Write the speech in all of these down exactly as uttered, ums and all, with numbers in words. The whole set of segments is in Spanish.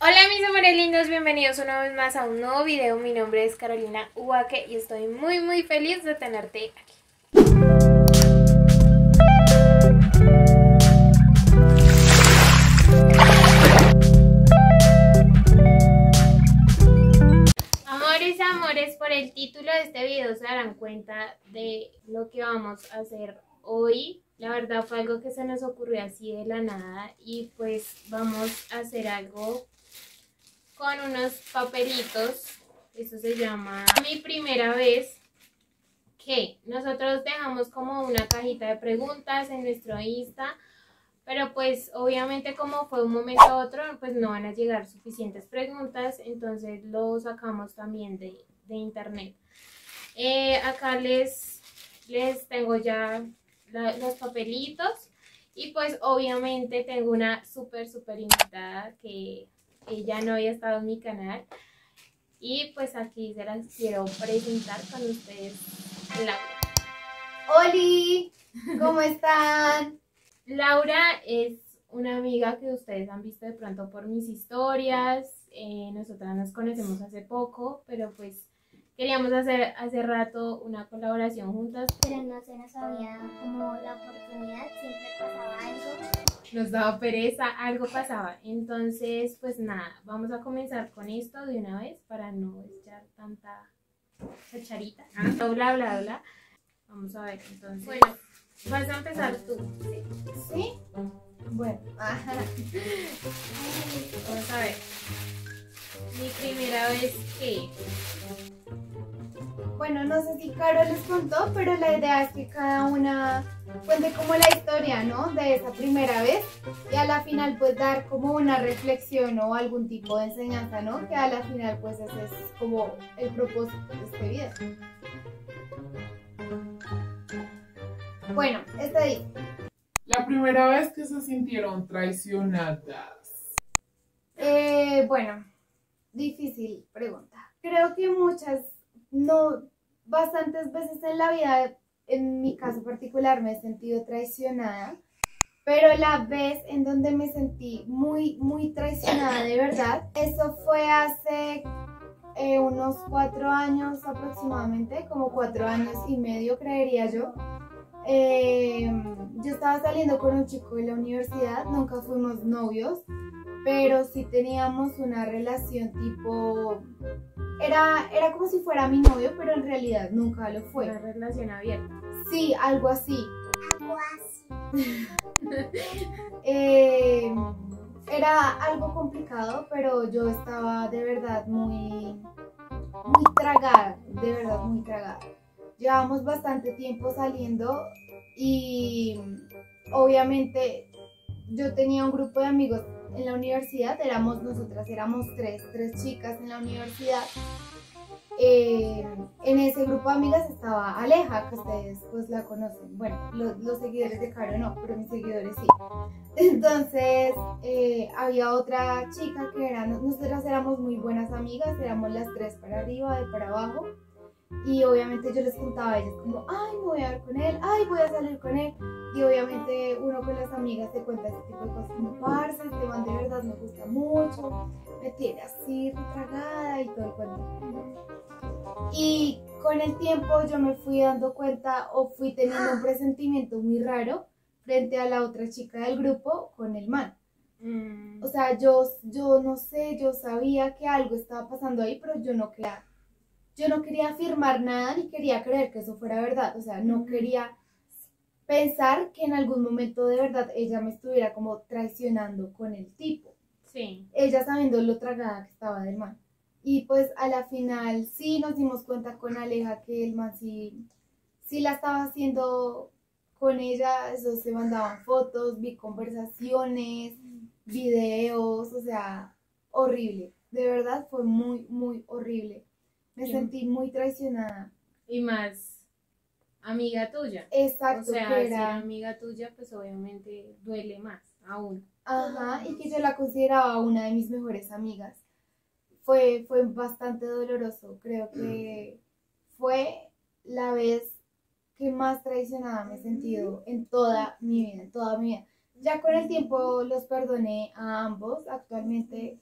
Hola mis amores lindos, bienvenidos una vez más a un nuevo video. Mi nombre es Carolina Ubaque y estoy muy muy feliz de tenerte aquí. Amores, amores, por el título de este video se darán cuenta de lo que vamos a hacer hoy. La verdad fue algo que se nos ocurrió así de la nada y pues vamos a hacer algo con unos papelitos. Eso se llama Mi Primera Vez, que nosotros dejamos como una cajita de preguntas en nuestro Insta, pero pues obviamente como fue un momento a otro, pues no van a llegar suficientes preguntas, entonces lo sacamos también de, de internet. Eh, acá les, les tengo ya la, los papelitos y pues obviamente tengo una súper súper invitada que ella no había estado en mi canal y pues aquí se las quiero presentar con ustedes, Laura. ¡Holi! ¿Cómo están? Laura es una amiga que ustedes han visto de pronto por mis historias. Eh, nosotras nos conocemos hace poco, pero pues queríamos hacer hace rato una colaboración juntas. Pero no se nos había como la oportunidad, siempre pasaba algo. Nos daba pereza, algo pasaba. Entonces, pues nada, vamos a comenzar con esto de una vez para no echar tanta chacharita. Bla, bla, bla, bla. Vamos a ver, entonces. Bueno, vas a empezar tú. Sí. ¿Sí? Bueno, ajá. Vamos a ver. Mi primera vez que. Bueno, no sé si Caro les contó, pero la idea es que cada una cuente como la historia, ¿no? De esa primera vez y a la final pues dar como una reflexión o algún tipo de enseñanza, ¿no? Que a la final pues ese es como el propósito de este video. Bueno, este dice. La primera vez que se sintieron traicionadas. Eh, bueno, difícil pregunta. Creo que muchas, no, bastantes veces en la vida, en mi caso particular, me he sentido traicionada, pero la vez en donde me sentí muy, muy traicionada de verdad, eso fue hace eh, unos cuatro años aproximadamente, como cuatro años y medio creería yo. Eh, yo estaba saliendo con un chico de la universidad, nunca fuimos novios, pero sí teníamos una relación tipo, era, era como si fuera mi novio, pero en realidad nunca lo fue. Una relación abierta. Sí, algo así. Algo así. eh, era algo complicado, pero yo estaba de verdad muy, muy tragada, de verdad muy tragada. Llevamos bastante tiempo saliendo y obviamente yo tenía un grupo de amigos en la universidad, éramos nosotras, éramos tres, tres chicas en la universidad. Eh, en ese grupo de amigas estaba Aleja, que ustedes pues la conocen. Bueno, lo, los seguidores de Caro no, pero mis seguidores sí. Entonces eh, había otra chica que eran, nosotras éramos muy buenas amigas, éramos las tres para arriba, de para abajo. Y obviamente yo les contaba a ellas como, ay, me voy a ver con él, ay, voy a salir con él. Y obviamente uno con las amigas se cuenta ese tipo de cosas como, parce, este man de verdad me gusta mucho, me tiene así retragada y todo el cuento. Y con el tiempo yo me fui dando cuenta o fui teniendo un presentimiento muy raro frente a la otra chica del grupo con el man. Mm. O sea, yo, yo no sé, yo sabía que algo estaba pasando ahí, pero yo no quería... Yo no quería afirmar nada ni quería creer que eso fuera verdad, o sea, no quería pensar que en algún momento de verdad ella me estuviera como traicionando con el tipo. Sí. Ella sabiendo lo tragada que estaba del man. Y pues a la final sí nos dimos cuenta con Aleja que el man sí, sí la estaba haciendo con ella, eso se mandaban fotos, vi conversaciones, videos, o sea, horrible. De verdad fue muy, muy horrible. Me sentí muy traicionada. Y más amiga tuya. Exacto, O sea, que si era... era amiga tuya, pues obviamente duele más aún. Ajá, y que yo la consideraba una de mis mejores amigas. Fue, fue bastante doloroso. Creo que fue la vez que más traicionada me he sentido en toda mi vida, en toda mi vida. Ya con el tiempo los perdoné a ambos. Actualmente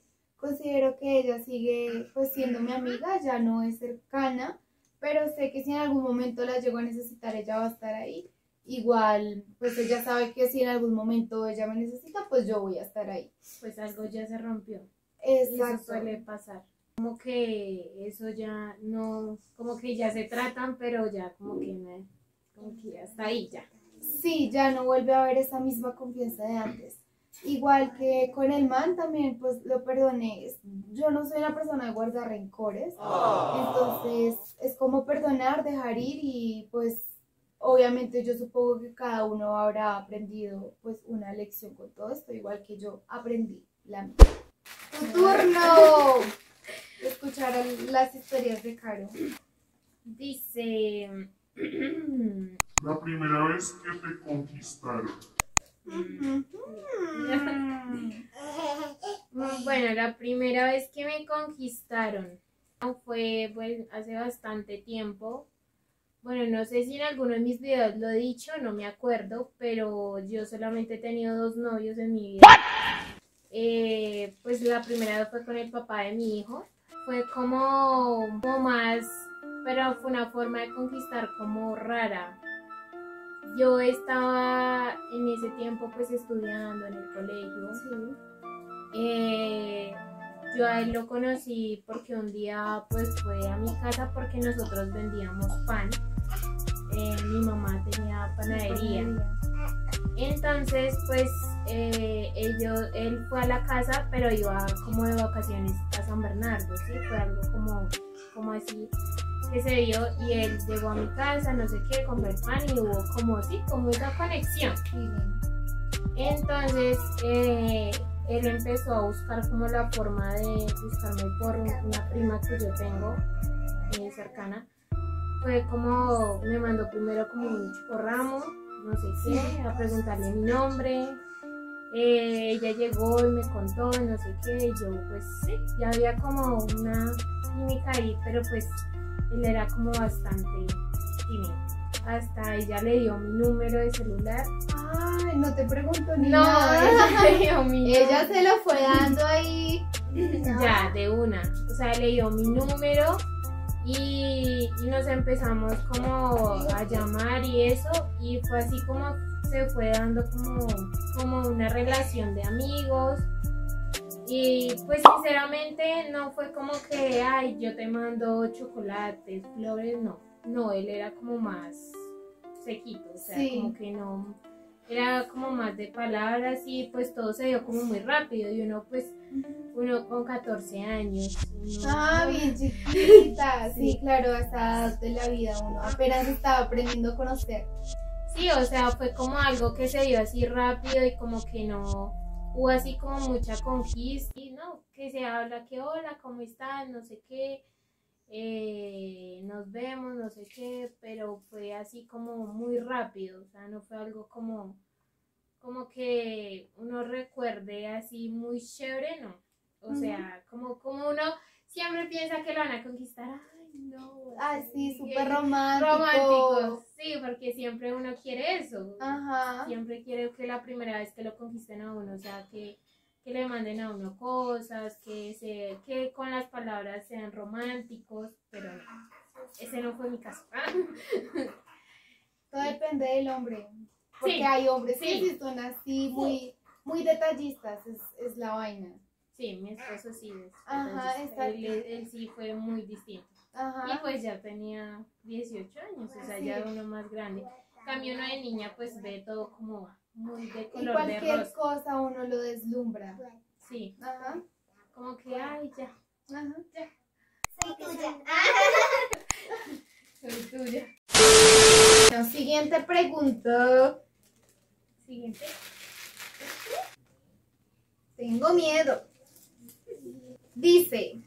considero que ella sigue pues siendo mi amiga, ya no es cercana, pero sé que si en algún momento la llego a necesitar, ella va a estar ahí. Igual, pues ella sabe que si en algún momento ella me necesita, pues yo voy a estar ahí. Pues algo ya se rompió. Exacto. Eso suele pasar. Como que eso ya no, como que ya se tratan, pero ya como que no, como que hasta ahí ya. Sí, ya no vuelve a haber esa misma confianza de antes. Igual que con el man también, pues lo perdoné. Yo no soy una persona de guardar rencores, entonces es como perdonar, dejar ir y pues obviamente yo supongo que cada uno habrá aprendido pues una lección con todo esto, igual que yo aprendí la mía. ¡Tu turno! Escuchar las historias de Caro. Dice... La primera vez que te conquistaron. Bueno, la primera vez que me conquistaron fue pues, hace bastante tiempo. Bueno, no sé si en alguno de mis videos lo he dicho, no me acuerdo, pero yo solamente he tenido dos novios en mi vida. Eh, pues la primera vez fue con el papá de mi hijo. Fue como, como más, pero fue una forma de conquistar como rara. Yo estaba en ese tiempo pues estudiando en el colegio. Sí. Eh, yo a él lo conocí porque un día pues fue a mi casa porque nosotros vendíamos pan. Eh, mi mamá tenía panadería. Entonces pues eh, ellos, él fue a la casa, pero iba como de vacaciones a San Bernardo, ¿sí? Fue algo como, como así que se dio y él llegó a mi casa, no sé qué, compró el pan y hubo como, sí, como esa conexión. Entonces eh, él empezó a buscar como la forma de buscarme por una prima que yo tengo eh, cercana. Fue como, me mandó primero como un chocorramo, no sé qué, a preguntarle mi nombre. Eh, ella llegó y me contó, no sé qué, y yo pues sí, ya había como una química ahí, pero pues él era como bastante tímido. Hasta ella le dio mi número de celular. Ay, no te pregunto ni No, nada. ella le dio mi Ella se lo fue dando ahí. Ya, de una. O sea, le dio mi número y, y nos empezamos como a llamar y eso. Y fue así como se fue dando como, como una relación de amigos. Y pues sinceramente no fue como que, ay, yo te mando chocolates, flores, no. No, él era como más sequito, o sea, Sí. como que no, era como más de palabras y pues todo se dio como muy rápido y uno pues, uno con catorce años. Uno, Ah, bien chiquita. Sí, claro, a esa edad de la vida uno apenas estaba aprendiendo a conocer. Sí, o sea, fue como algo que se dio así rápido y como que no hubo así como mucha conquista y no, que se habla que hola, ¿cómo estás? No sé qué. Eh, nos vemos, no sé qué, pero fue así como muy rápido, o sea, no fue algo como, como que uno recuerde así muy chévere, no, o uh-huh. sea, como, como uno siempre piensa que lo van a conquistar, ay no, ah sí, súper romántico. romántico, sí, porque siempre uno quiere eso, ajá. Siempre quiere que la primera vez que lo conquisten a uno, o sea, que que le manden a uno cosas, que, se, que con las palabras sean románticos, pero no, ese no fue mi caso. Todo depende del hombre, porque sí, hay hombres sí. que sí son así muy, muy detallistas, es, es la vaina. Sí, mi esposo sí es. Ajá, exacto. Él, él sí fue muy distinto. Ajá. Y pues ya tenía dieciocho años, o sea, sí. ya uno más grande. Cambio uno de niña pues ve todo como muy de color y cualquier de rosa. cosa uno lo deslumbra. Sí. Ajá. Como que, ay, ya. Ajá. Ya. Soy tuya. Soy tuya. Bueno, siguiente pregunta. Siguiente. Tengo miedo. Dice.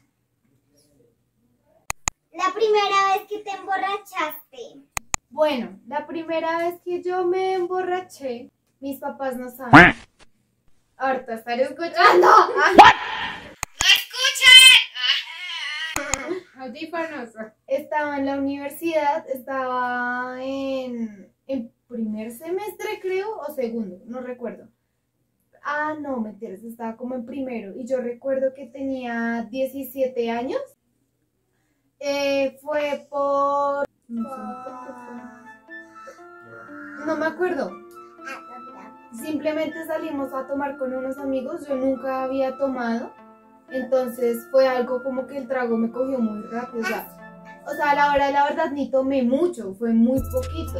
La primera vez que te emborrachaste. Bueno, la primera vez que yo me emborraché, mis papás no saben. Ahorita estaré escuchando. ¡No escuchan! Audífonos. Estaba en la universidad, estaba en, en primer semestre creo, o segundo, no recuerdo. Ah, no, mentiras, estaba como en primero. Y yo recuerdo que tenía diecisiete años. Eh, fue por... No sé por qué fue. No me acuerdo. Simplemente salimos a tomar con unos amigos. Yo nunca había tomado. Entonces fue algo como que el trago me cogió muy rápido. O sea, o sea a la hora de la verdad ni tomé mucho. Fue muy poquito.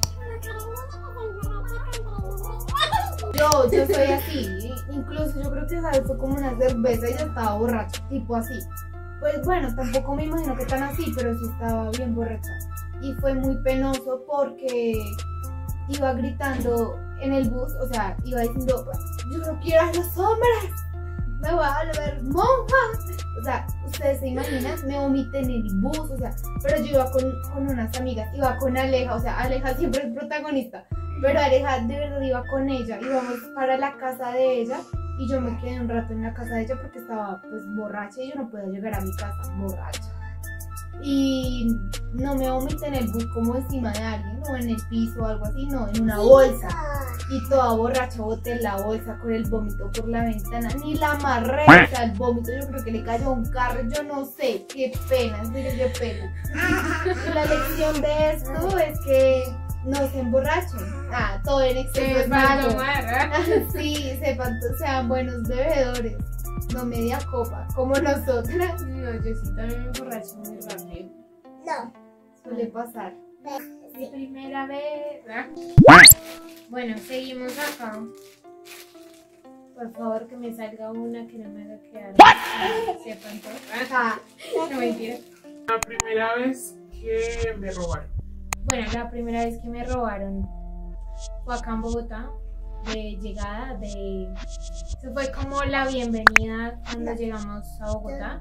Yo, yo soy así, incluso yo creo que esa vez fue como una cerveza y ya estaba borracha, tipo así. Pues bueno, tampoco me imagino que tan así, pero sí estaba bien borracha. Y fue muy penoso porque iba gritando en el bus, o sea, iba diciendo, yo no quiero a los hombres, me voy a volver monja. O sea, ustedes se imaginan, me vomité en el bus, o sea, pero yo iba con, con unas amigas, iba con Aleja, o sea, Aleja siempre es protagonista. Pero Aleja de verdad iba con ella, íbamos para la casa de ella y yo me quedé un rato en la casa de ella porque estaba pues borracha y yo no podía llegar a mi casa borracha. Y no me vomité en el bus como encima de alguien o en el piso o algo así, no, en una bolsa. Y toda borracha boté la bolsa con el vómito por la ventana, ni la amarré, o sea, el vómito yo creo que le cayó a un carro, yo no sé, qué pena, en serio, qué pena. Y la lección de esto es que no se emborrachen. Ah, todo en exceso es malo. Sí, sepan, sean buenos bebedores. No media copa, como nosotras. No, yo sí también me emborracho muy rápido. No. Suele pasar. Mi primera vez. Bueno, seguimos acá. Por favor, que me salga una que no me haga quedar. Sepan todo. Ah, No mentira. La primera vez que me robaron. Bueno, la primera vez que me robaron fue acá en Bogotá, de llegada, de... Eso fue como la bienvenida cuando llegamos a Bogotá.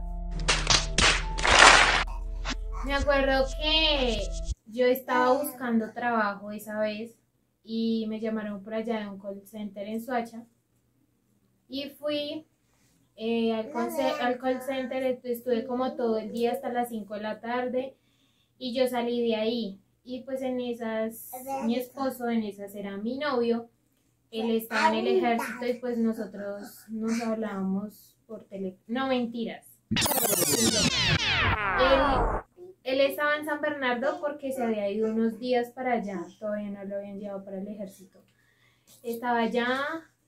Me acuerdo que yo estaba buscando trabajo esa vez y me llamaron por allá de un call center en Soacha. Y fui eh, al, call, al call center, estuve como todo el día hasta las cinco de la tarde y yo salí de ahí. Y pues en esas, mi esposo en esas era mi novio, él estaba en el ejército y pues nosotros nos hablábamos por teléfono, no mentiras. Él, él estaba en San Bernardo porque se había ido unos días para allá, todavía no lo habían llevado para el ejército. Estaba allá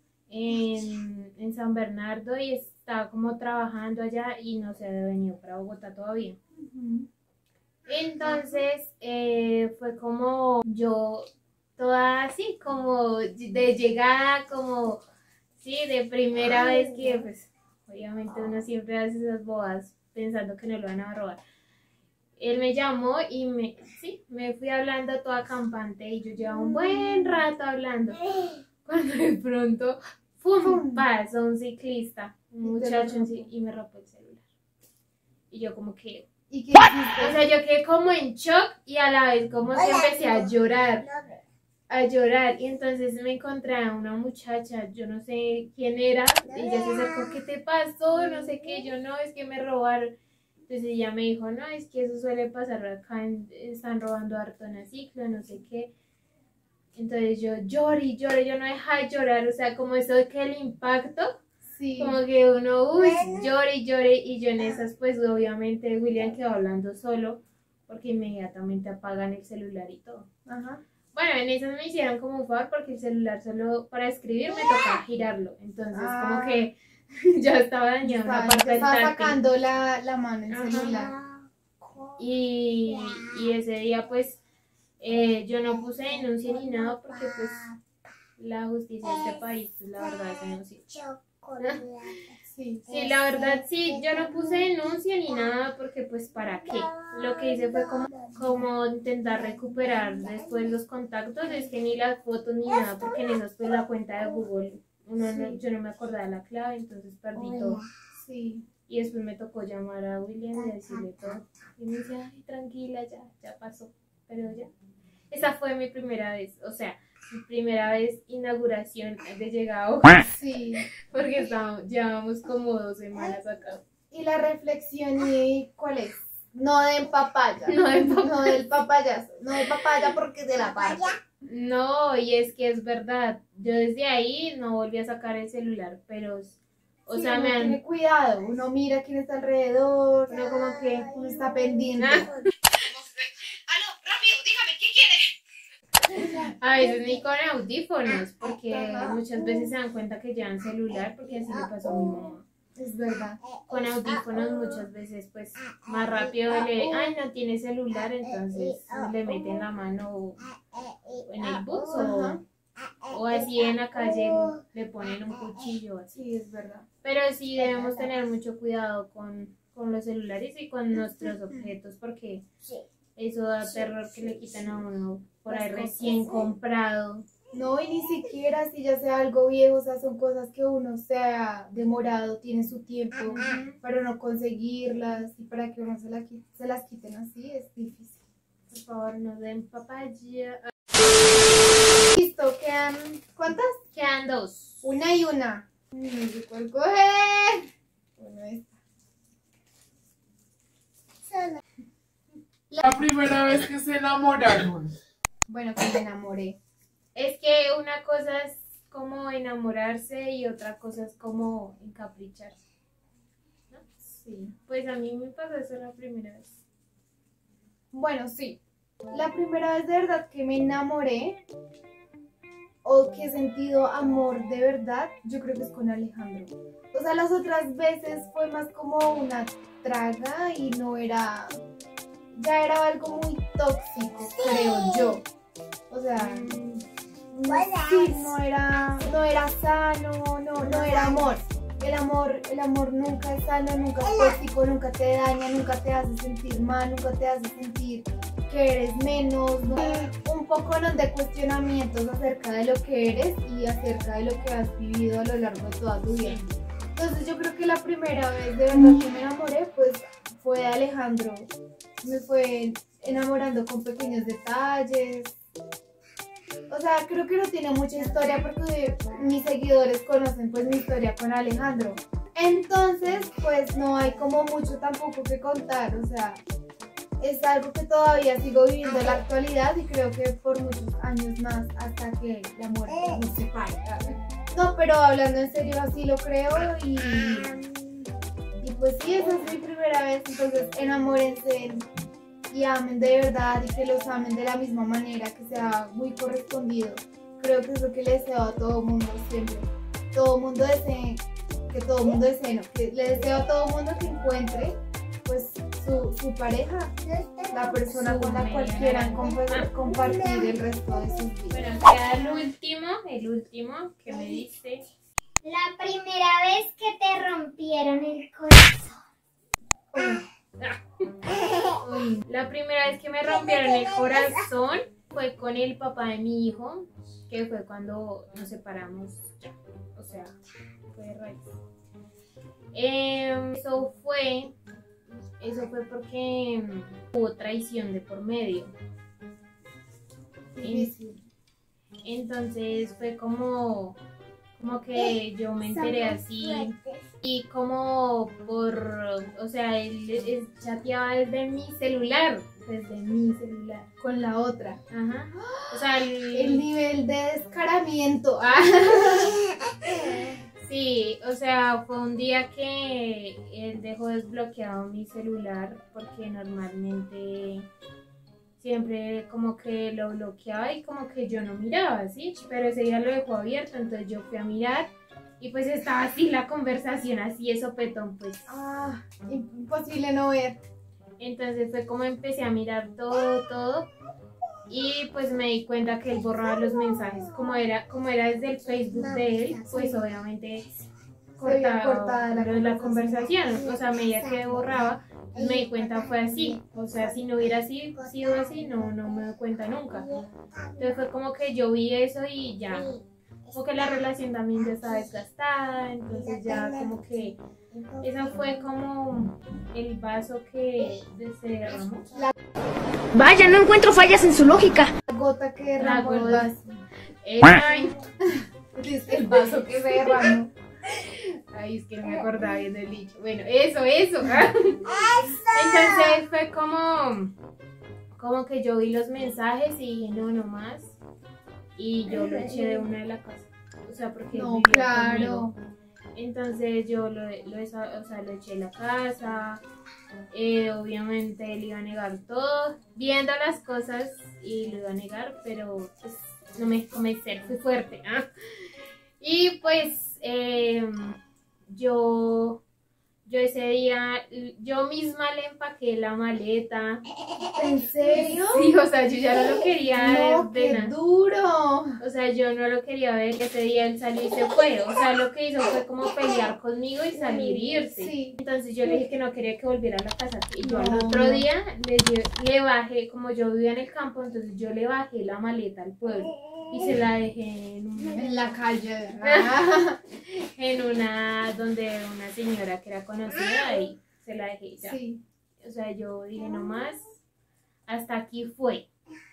en, en San Bernardo y estaba como trabajando allá y no se había venido para Bogotá todavía. Uh-huh. Entonces eh, fue como yo toda así, como de llegada, como sí, de primera vez que pues obviamente uno siempre hace esas bobadas pensando que no lo van a robar. Él me llamó y me, sí, me fui hablando toda campante y yo llevaba un buen rato hablando. Cuando de pronto, ¡pum!, pasó un ciclista, un muchacho y me robó el celular. Y yo como que... ¿Y qué hiciste? O sea, yo quedé como en shock y a la vez como que empecé a llorar, a llorar. Y entonces me encontré a una muchacha, yo no sé quién era, y ella se acercó, ¿qué te pasó? No sé qué, yo no, es que me robaron. Entonces ella me dijo, no, es que eso suele pasar acá, en, están robando harto en la ciclo, no sé qué. Entonces yo lloré y lloré, yo no dejaba de llorar, o sea, como eso de que el impacto... Sí. Como que uno, uy, llore y llore, y yo en esas, pues obviamente William quedó hablando solo, porque inmediatamente apagan el celular y todo. Ajá. Bueno, en esas me hicieron como un favor, porque el celular solo para escribir me tocaba girarlo, entonces ah. como que ya estaba dañado una parte del estaba sacando la, la mano el celular. Y, y ese día pues eh, yo no puse denuncia ni nada, porque pues la justicia de este país, pues la verdad es que no sirve. Sí, sí, la verdad sí, yo no puse denuncia ni nada porque pues para qué. Lo que hice fue como, como intentar recuperar después los contactos, es que ni las fotos ni nada, porque en esas pues la cuenta de Google, uno sí. no, yo no me acordaba la clave, entonces perdí todo. Sí. Y después me tocó llamar a William y decirle todo. Y me dice, ay, tranquila, ya, ya pasó, pero ya. Esa fue mi primera vez, o sea, mi primera vez inauguración de llegado. Sí. Porque estábamos, llevamos como dos semanas acá. ¿Y la reflexión y cuál es? No den papaya. No den papaya. No del papayazo. No den papaya porque se la parte. No, y es que es verdad. Yo desde ahí no volví a sacar el celular, pero, o Sí, sea, uno me han... tiene cuidado, uno mira quién está alrededor, uno como que uno está pendiente. Ah. A veces ni con audífonos, porque muchas veces se dan cuenta que llevan celular, porque así le pasó a mi mamá. Es verdad. Con audífonos muchas veces pues más rápido le, ay, no tiene celular, entonces le meten la mano en el bus o, o así en la calle le ponen un cuchillo así. Sí, es verdad. Pero sí debemos tener mucho cuidado con, con los celulares y con nuestros objetos, porque eso da terror que le quiten a uno por ahí recién comprado. No, y ni siquiera si ya sea algo viejo, o sea, son cosas que uno se ha demorado, tiene su tiempo para no conseguirlas y para que uno se, la, qui- se las quiten así, es difícil. Por favor, no den papaya. Listo, quedan, ¿cuántas? Quedan dos. Una y una. No sé cuál coger. Bueno, esta. La primera vez que se enamoraron. Bueno, que me enamoré. Es que una cosa es como enamorarse y otra cosa es como encapricharse. ¿No? Sí. Pues a mí me pasó eso la primera vez. Bueno, sí. La primera vez de verdad que me enamoré o que he sentido amor de verdad, yo creo que es con Alejandro. O sea, las otras veces fue más como una traga y no era... Ya era algo muy tóxico, creo yo. O sea, sí, no era, no era sano, no, no era amor. El amor, el amor nunca es sano, nunca es tóxico, nunca te daña, nunca te hace sentir mal, nunca te hace sentir que eres menos, ¿no? Un poco ¿no? de cuestionamientos acerca de lo que eres y acerca de lo que has vivido a lo largo de toda tu vida. Entonces yo creo que la primera vez de verdad que me enamoré pues fue de Alejandro. Me fue enamorando con pequeños detalles. O sea, creo que no tiene mucha historia porque mis seguidores conocen pues mi historia con Alejandro. Entonces, pues no hay como mucho tampoco que contar. O sea, es algo que todavía sigo viviendo en la actualidad y creo que por muchos años más hasta que la muerte nos separe. No, pero hablando en serio así lo creo y, y pues sí, esa es mi primera vez. Entonces, enamórense y amen de verdad y que los amen de la misma manera, que sea muy correspondido. Creo que es lo que le deseo a todo mundo siempre. Todo mundo desee, que todo mundo desee, no, que le deseo a todo mundo que encuentre pues su, su pareja, la persona con la cual quieran comp- compartir el resto de sus vidas. Bueno, queda el último, el último que me dice. La primera vez que te rompieron el corazón. La primera vez que me rompieron el corazón fue con el papá de mi hijo, que fue cuando nos separamos ya. O sea, fue de raíz. Eh, eso fue, eso fue porque hubo traición de por medio. Difícil. Entonces fue como, como que yo me enteré así. Y como por, o sea, él, él chateaba desde mi celular, desde mi celular. Con la otra. Ajá. O sea, el, El nivel de descaramiento. Ah. sí, o sea, fue un día que él dejó desbloqueado mi celular porque normalmente siempre como que lo bloqueaba y como que yo no miraba, ¿sí? Pero ese día lo dejó abierto, entonces yo fui a mirar. Y pues estaba así la conversación, así de sopetón, pues. Ah, imposible no ver. Entonces fue como empecé a mirar todo, todo. Y pues me di cuenta que él borraba los mensajes. Como era, como era desde el Facebook de él, pues obviamente cortaba cortada la la, la conversación. O sea, a medida que borraba, me di cuenta fue así. O sea, si no hubiera sido, sido así, no, no me doy cuenta nunca. Entonces fue como que yo vi eso y ya. Como que la relación también ya estaba desgastada, entonces ya como que eso fue como el vaso que se derramó. Vaya, no encuentro fallas en su lógica. La gota que La derramó el gota. vaso. Ay, El vaso que se derramó. ay, es que no me acordaba bien del dicho. Bueno, eso, eso. Entonces fue como, como que yo vi los mensajes y dije, no, no más. y yo lo eché de una de la casa. O sea, porque él No, vivía claro. conmigo. Entonces yo lo, lo, o sea, lo eché en la casa. Eh, obviamente él iba a negar todo, viendo las cosas y lo iba a negar, pero pues no me convencí, fui fuerte. ¿eh? Y pues eh, yo, yo ese día, yo misma le empaqué la maleta. ¿En serio? Sí, o sea, yo ya no lo quería No, ver. qué duro. O sea, yo no lo quería ver, ese día él salió y se fue. O sea, lo que hizo fue como pelear conmigo y salir y irse. Sí. Entonces yo le dije que no quería que volviera a la casa. Y yo No. al otro día le, lle- le bajé, como yo vivía en el campo, entonces yo le bajé la maleta al pueblo. Y se la dejé en una, En la calle. Ah, en una donde una señora que era conocida y se la dejé y ya. sí. O sea, yo dije nomás, hasta aquí fue.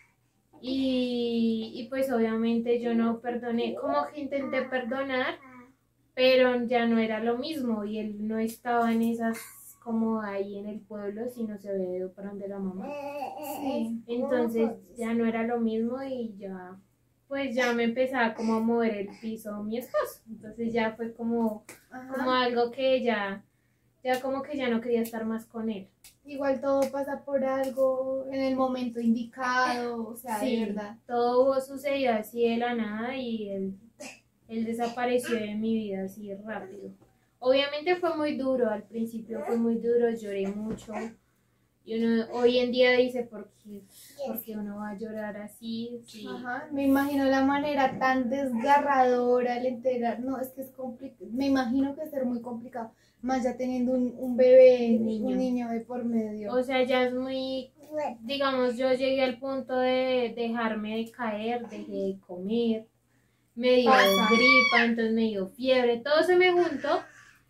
Y, y pues obviamente yo no perdoné, como que intenté perdonar, pero ya no era lo mismo y él no estaba en esas como ahí en el pueblo, sino se había ido para donde la mamá. Sí. Entonces ya no era lo mismo y ya, pues ya me empezaba como a mover el piso mi esposo. Entonces ya fue como, como Ajá. algo que ya, ya como que ya no quería estar más con él. Igual todo pasa por algo en el momento indicado, o sea, Sí, de verdad. todo sucedió así de la nada y él, él desapareció de mi vida así rápido. Obviamente fue muy duro, al principio fue muy duro, lloré mucho. Y uno hoy en día dice, ¿por qué, ¿por qué uno va a llorar así? Sí. Ajá, me imagino la manera tan desgarradora al enterar, no, es que es complicado, me imagino que es ser muy complicado, más ya teniendo un, un bebé, Un niño. un niño de por medio. O sea, ya es muy, digamos, yo llegué al punto de dejarme de caer, dejé de comer, me dio Pasa. gripa, entonces me dio fiebre, todo se me juntó.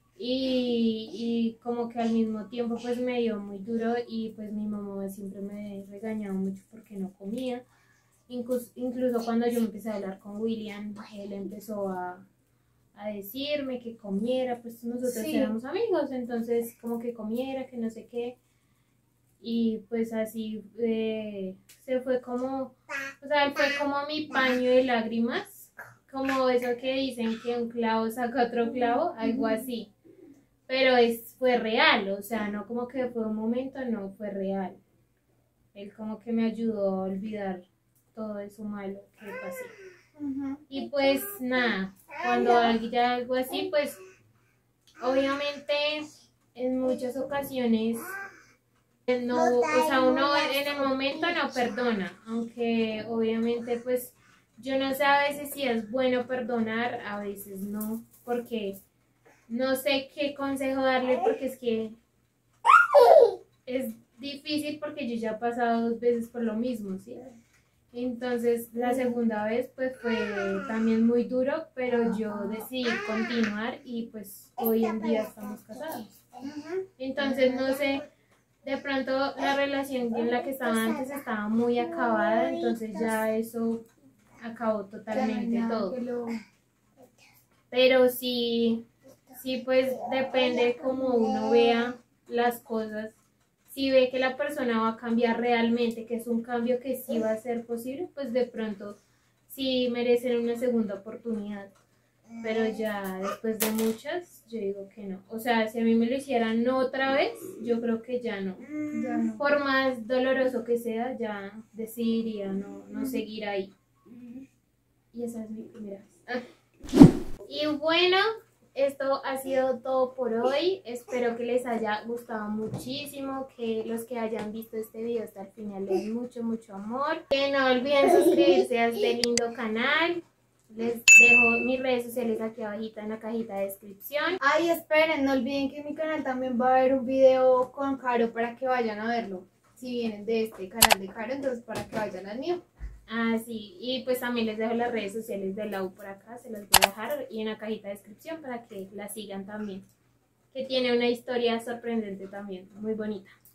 Y, y como que al mismo tiempo pues me dio muy duro y pues mi mamá siempre me regañaba mucho porque no comía. Incluso, incluso cuando yo empecé a hablar con William, él empezó a, a decirme que comiera, pues nosotros Sí. éramos amigos, entonces como que comiera, que no sé qué. Y pues así eh, se fue como, o sea, él fue como mi paño de lágrimas, como eso que dicen que un clavo saca otro clavo, algo así. Pero es, fue real, o sea, no como que fue un momento, no, fue real. Él como que me ayudó a olvidar todo eso malo que pasé. Ujú. Y pues nada, cuando hay algo así, pues obviamente en muchas ocasiones no, o sea, uno en el momento no perdona, aunque obviamente pues yo no sé a veces si es bueno perdonar, a veces no, porque no sé qué consejo darle porque es que es difícil porque yo ya he pasado dos veces por lo mismo, ¿sí? Entonces la segunda vez pues fue también muy duro, pero yo decidí continuar y pues hoy en día estamos casados. Entonces no sé, de pronto la relación en la que estaba antes estaba muy acabada, entonces ya eso acabó Ya no hay totalmente nada todo. que lo- Pero sí, sí, pues depende cómo uno vea las cosas. Si ve que la persona va a cambiar realmente, que es un cambio que sí va a ser posible, pues de pronto sí merecen una segunda oportunidad. Pero ya después de muchas, yo digo que no. O sea, si a mí me lo hicieran otra vez, yo creo que ya no. ya no. Por más doloroso que sea, ya decidiría no, no seguir ahí. Y esa es mi primera vez. Y bueno, esto ha sido todo por hoy. Espero que les haya gustado muchísimo, que los que hayan visto este video hasta el final les den mucho, mucho amor. Que no olviden suscribirse a este lindo canal. Les dejo mis redes sociales aquí abajito en la cajita de descripción. Ay, esperen, no olviden que en mi canal también va a haber un video con Caro para que vayan a verlo. Si vienen de este canal de Caro, entonces para que vayan al mío. Ah, sí, y pues también les dejo las redes sociales de Lau por acá, se las voy a dejar y en la cajita de descripción para que la sigan también, que tiene una historia sorprendente también, muy bonita.